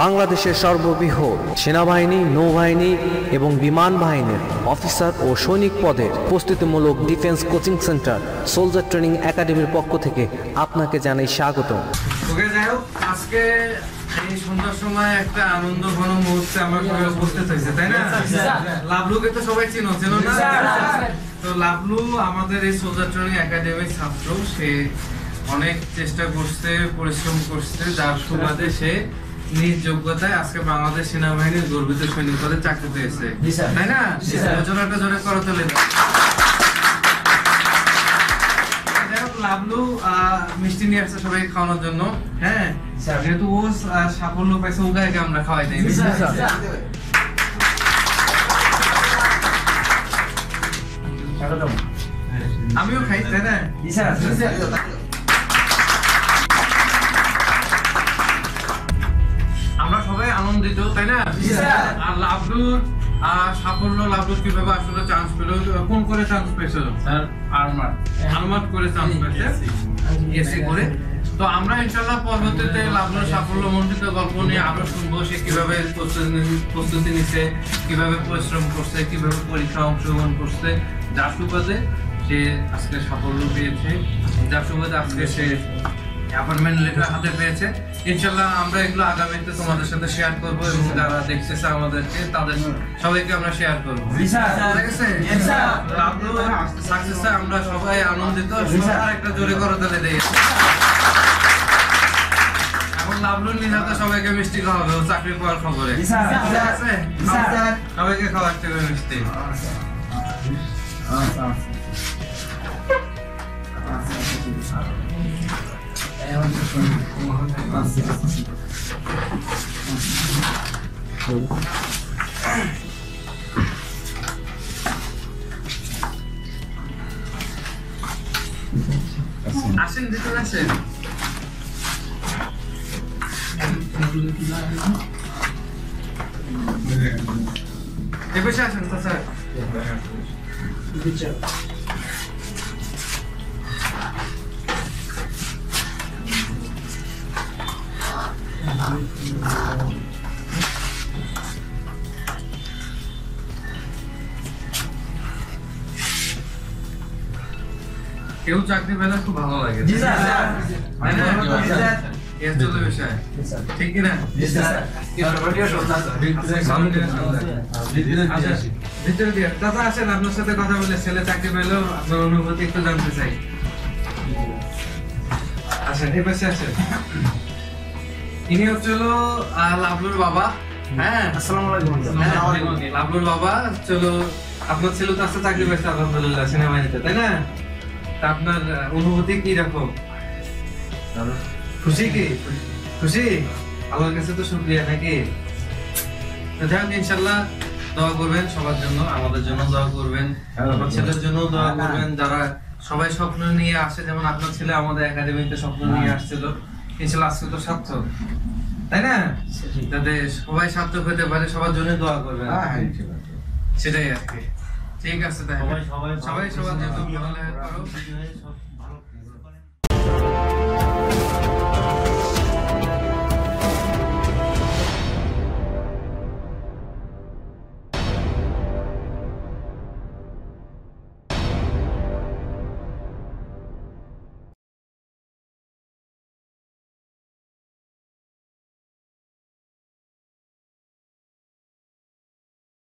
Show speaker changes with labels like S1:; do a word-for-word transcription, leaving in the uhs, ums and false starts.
S1: বাংলাদেশের সর্ববৃহৎ সেনাবাহিনী, নৌবাহিনী এবং বিমান বাহিনীর অফিসার ও সৈনিক পদের প্রস্তুতিমূলক defence coaching centre soldier training একাডেমির পক্ষ থেকে আপনাকে জানাই স্বাগত।
S2: ওকে, যাই হোক, আজকে এই সন্ধ্যার সময় একটা আনন্দ ঘন মুহূর্তে আমরা সবাই উপস্থিত হয়েছে, তাই না? লাভলুকে তো সবাই চিনো চেনো না? তো লাভলু আমাদের এই সোলজার ট্রেনিং একাডেমির ছাত্র। সে অনেক চেষ্টা করছে, পরিশ্রম করছে, যার সুবাদে সে নিজ যোগ্যতায় আজকে বাংলাদেশ সেনাবাহিনীর গর্বিত সৈনিক পদে চাকরি পেয়েছে, তাই না? জোরে জোরে করতালি দাও। লাভলু মিষ্টি নিয়ে আসছে সবাই খাওয়ানোর জন্য। হ্যাঁ, যেহেতু ও সাফল্য পাইছে, ওকে আমরা খাওয়াই দেই। আমিও খাই, তাই না? আমরা সবাই আনন্দিত, তাই না? আর লাভলুর সাফল্য, লাভলু কিভাবে আসলে চান্স পেল, কোন করে চান্স পেয়েছে? স্যার আর্মার আর্মার করে চান্স পেয়েছে, এসি করে। তো আমরা ইনশাআল্লাহ পরবর্তীতে লাভলুর সাফল্য মণ্ডিত গল্প নিয়ে আরো শুনবো। সে কিভাবে প্রস্তুতি নিচ্ছে, কিভাবে পরিশ্রম করছে, কিভাবে পরীক্ষা অংশগ্রহণ করছে, যার সুবাদে সে আজকে সাফল্য পেয়েছে, যার সুবাদে আজকে সে অ্যাপয়েন্টমেন্ট লেটার হাতে পেয়েছে। ইনশাআল্লাহ আমরা এগুলো আগামীতে তোমাদের সাথে শেয়ার করবো এবং যারা দেখতেছে আমাদেরকে তাদের সবাইকে আমরা শেয়ার করবো। ঠিক আছে? লাভলু সাকসেসে আমরা সবাই আনন্দিত। সবার একটা জোরে করতালি দেই। এখন লাভলুর নিহাতে সবাইকে মিষ্টি খাওয়াবে চাকরি পাওয়ার খবরে। ঠিক আছে? সবাইকে খাওয়ার থেকে মিষ্টি। আসেন, ভিতরে আসেন। এবার আসেন তো স্যার। কেউ চাকরি পেলে খুব ভালো লাগে, ঠিক কিনা? দাদা আসেন, আপনার সাথে কথা বলে ছেলে চাকরি পেলেও আপনার অনুভূতি একটু জানতে চাই। আসেন, এই পাশে আসেন। ইনি হচ্ছিল লাভলুর বাবা। হ্যাঁ, আসসালামু আলাইকুম। লাভলুর বাবা চলো, আপনার ছেলে তো আজকে চাকরি পেয়েছে আলহামদুলিল্লাহ সেনাবাহিনীতে, তাই না? তা আপনার অনুভূতি কি রকম? খুশি? কি খুশি? আল্লাহর কাছে তো শুকরিয়া, নাকি? যাই হোক, ইনশাআল্লাহ দোয়া করবেন সবার জন্য, আমাদের জন্য দোয়া করবেন, আমার ছেলের জন্য দোয়া করবেন। যারা সবাই স্বপ্ন নিয়ে আসে, যেমন আপনার ছেলে আমাদের একাডেমিতে স্বপ্ন নিয়ে আসছিল, ইনশাআল্লাহ আজকে তো সার্থক, তাই না? যাতে সবাই সার্থক হতে পারে, সবার জন্য দোয়া করবেন। সেটাই আর কি। ঠিক আছে, তাই সবাই সবাই সবার জন্য